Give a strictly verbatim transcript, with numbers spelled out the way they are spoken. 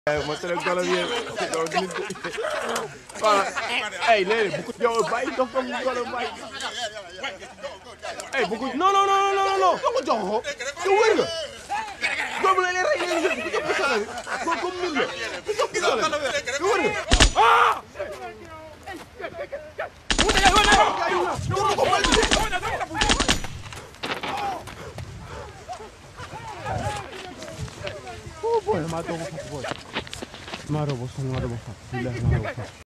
ma tere golo bi voilà ay léegi bu ko jox bàyyi dox ko golo bàyyi ay bu ko non non non non non ko jox ko yow wër nga doomu la leen rey leen ko jox ko sala ko comme nit la ko jox ko sala yow wër nga ah oh boy ma to ko boy ma do bo so ma do bo fa